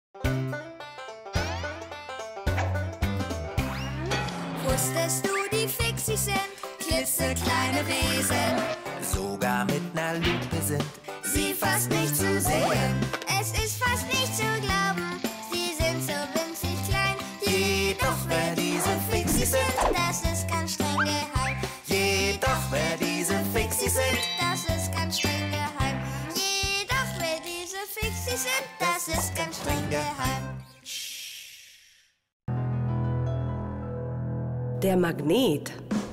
Wusstest du, die Fixies sind klitzekleine Wesen? Sogar mit ner Lupe sind Sie fast nicht zu sehen. Es ist fast nicht zu glauben, sie sind so winzig klein. Jedoch wer diese Fixies sind, Das ist ganz streng geheim. jedoch wer diese Fixies sind, Das ist ganz streng geheim. Jedoch wer diese Fixies sind, das ist ganz streng geheim. Der Magnet.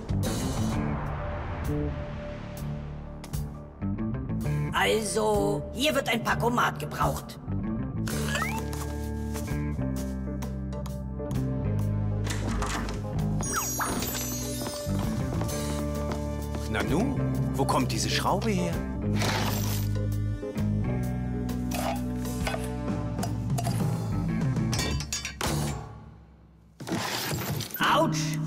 Also, hier wird ein Packomat gebraucht. Nanu, wo kommt diese Schraube her? Autsch!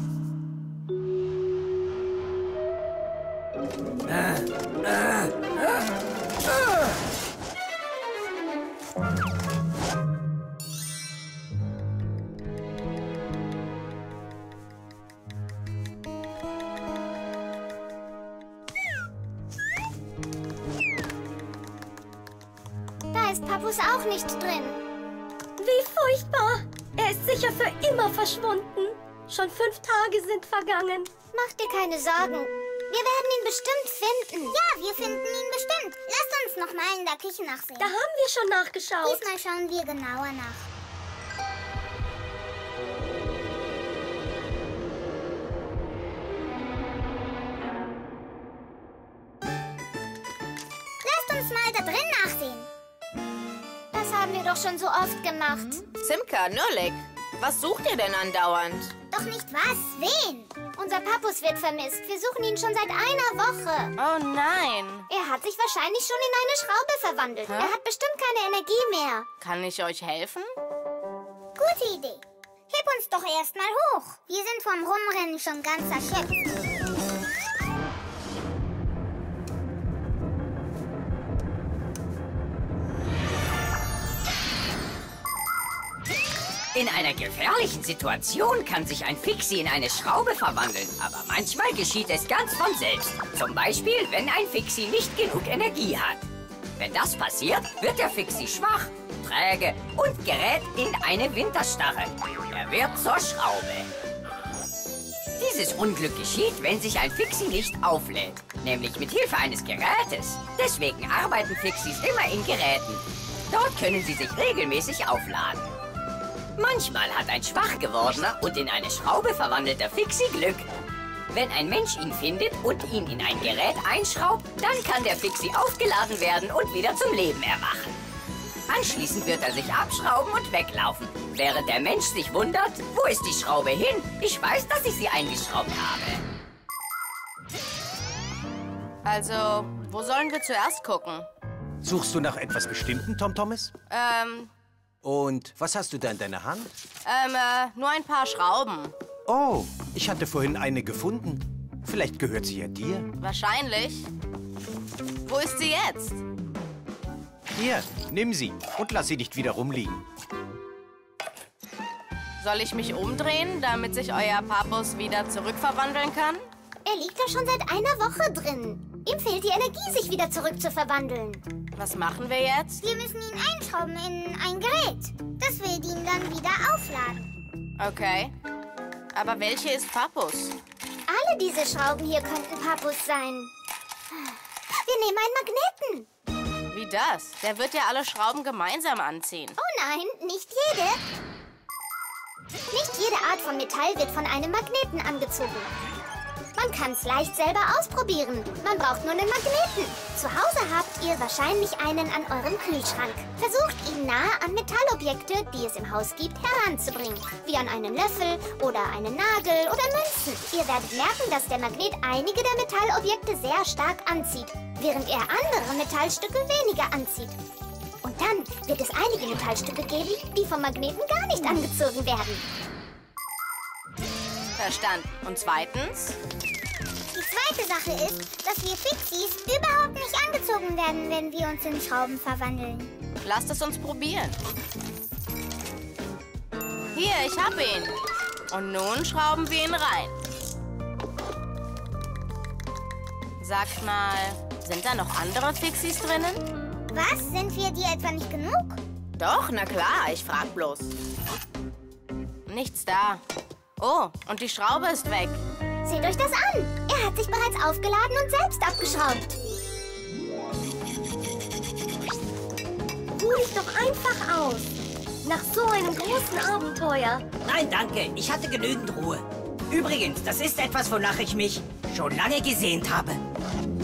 Da ist Papus auch nicht drin. Wie furchtbar! Er ist sicher für immer verschwunden. Schon 5 Tage sind vergangen. Mach dir keine Sorgen. Wir werden ihn bestimmt finden. Ja, wir finden ihn bestimmt. Lasst uns noch mal in der Küche nachsehen. Da haben wir schon nachgeschaut. Diesmal schauen wir genauer nach. Lasst uns mal da drin nachsehen. Das haben wir doch schon so oft gemacht. Simka, Nurlik, was sucht ihr denn andauernd? Doch nicht was? Wen? Unser Papus wird vermisst. Wir suchen ihn schon seit einer Woche. Oh nein. Er hat sich wahrscheinlich schon in eine Schraube verwandelt. Er hat bestimmt keine Energie mehr. Kann ich euch helfen? Gute Idee. Heb uns doch erst mal hoch. Wir sind vom Rumrennen schon ganz erschöpft. In einer gefährlichen Situation kann sich ein Fixie in eine Schraube verwandeln. Aber manchmal geschieht es ganz von selbst. Zum Beispiel, wenn ein Fixie nicht genug Energie hat. Wenn das passiert, wird der Fixie schwach, träge und gerät in eine Winterstarre. Er wird zur Schraube. Dieses Unglück geschieht, wenn sich ein Fixie nicht auflädt. Nämlich mit Hilfe eines Gerätes. Deswegen arbeiten Fixies immer in Geräten. Dort können sie sich regelmäßig aufladen. Manchmal hat ein schwach gewordener und in eine Schraube verwandelter Fixie Glück. Wenn ein Mensch ihn findet und ihn in ein Gerät einschraubt, dann kann der Fixie aufgeladen werden und wieder zum Leben erwachen. Anschließend wird er sich abschrauben und weglaufen, während der Mensch sich wundert, wo ist die Schraube hin? Ich weiß, dass ich sie eingeschraubt habe. Also, wo sollen wir zuerst gucken? Suchst du nach etwas Bestimmten, Tom Thomas? Und was hast du da in deiner Hand? Nur ein paar Schrauben. Oh, ich hatte vorhin eine gefunden. Vielleicht gehört sie ja dir. Wahrscheinlich. Wo ist sie jetzt? Hier, nimm sie und lass sie nicht wieder rumliegen. Soll ich mich umdrehen, damit sich euer Papus wieder zurückverwandeln kann? Er liegt da schon seit einer Woche drin. Ihm fehlt die Energie, sich wieder zurückzuverwandeln. Was machen wir jetzt? Wir müssen ihn einschrauben in ein Gerät. Das wird ihn dann wieder aufladen. Okay. Aber welche ist Papus? Alle diese Schrauben hier könnten Papus sein. Wir nehmen einen Magneten. Wie das? Der wird ja alle Schrauben gemeinsam anziehen. Oh nein, nicht jede. Nicht jede Art von Metall wird von einem Magneten angezogen. Man kann es leicht selber ausprobieren. Man braucht nur einen Magneten. Zu Hause habt ihr wahrscheinlich einen an eurem Kühlschrank. Versucht ihn nahe an Metallobjekte, die es im Haus gibt, heranzubringen. Wie an einen Löffel oder einen Nagel oder Münzen. Ihr werdet merken, dass der Magnet einige der Metallobjekte sehr stark anzieht, während er andere Metallstücke weniger anzieht. Und dann wird es einige Metallstücke geben, die vom Magneten gar nicht angezogen werden. Verstanden. Und zweitens? Die zweite Sache ist, dass wir Fixies überhaupt nicht angezogen werden, wenn wir uns in Schrauben verwandeln. Lasst es uns probieren. Hier, ich hab ihn. Und nun schrauben wir ihn rein. Sagt mal, sind da noch andere Fixies drinnen? Was? Sind wir dir etwa nicht genug? Doch, na klar, ich frag bloß. Nichts da. Oh, und die Schraube ist weg. Seht euch das an. Er hat sich bereits aufgeladen und selbst abgeschraubt. Ruh dich doch einfach aus. Nach so einem großen Abenteuer. Nein, danke. Ich hatte genügend Ruhe. Übrigens, das ist etwas, wonach ich mich schon lange gesehnt habe.